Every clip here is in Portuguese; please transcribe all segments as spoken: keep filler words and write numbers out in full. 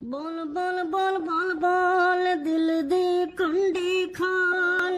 बोल बोल बोल बोल बोल दिल दी कुंडी खान।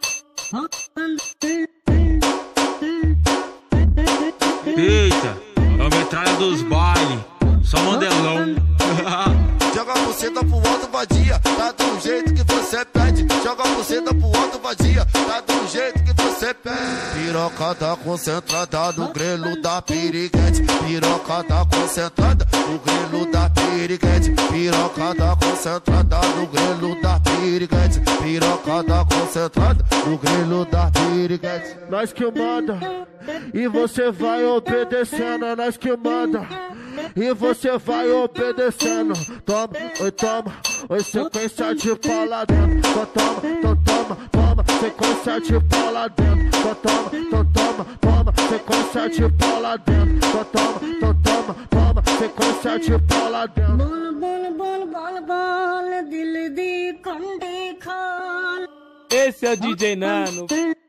Eita, é a metralha dos bailes, só modelão. Joga a buceta pro alto, vadia, tá do jeito que você pede. Joga a buceta pro alto, vadia, tá do jeito que você pede. Piroca tá concentrada no grelo da piriguete. Piroca tá concentrada no grelo da piriguete. Piroca tá concentrada no grelo da piriguete. Piroca tá concentrada no grelo da piriguete. Nós que manda e você vai obedecendo, é nós que manda e você vai obedecendo. Toma, oi, toma, oi, sequência de pau lá dentro. Então toma, então toma, toma, sequência de pau lá dentro. Então toma, então toma, toma, sequência de pau lá dentro. Então toma, então toma, toma, sequência de pau lá dentro. बोल बोल बोल बोल बोल दिल दी कुंडी खान। Esse é o D J Nano,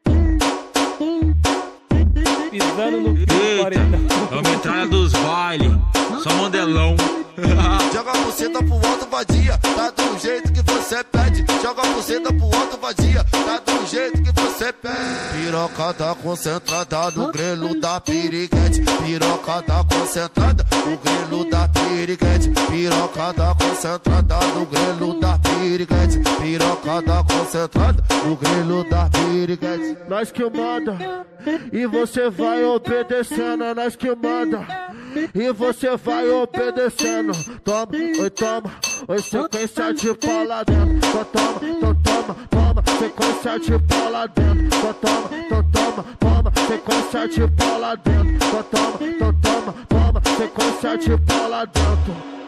pisando no Eita, é a metralha dos bailes, só modelão. Joga a buceta pro alto, vadia, tá do jeito que você pede. Joga a buceta pro alto, vadia, tá do jeito que você pede. Piroca tá concentrada no grelo da piriguete. Piroca tá concentrada no grelo da piriguete. Piroca tá concentrada no grelo da piriguete. Piroca tá concentrada no grelo da piriguete. Nós que manda e você vai obedecendo, é nós que manda e você vai obedecendo. Toma, oi, toma, oi, sequência de pau lá dentro. Então toma, então toma, toma, sequência de pau lá dentro. Então toma, então toma, toma, sequência de pau lá dentro. Então toma, então toma, toma, sequência de pau lá dentro.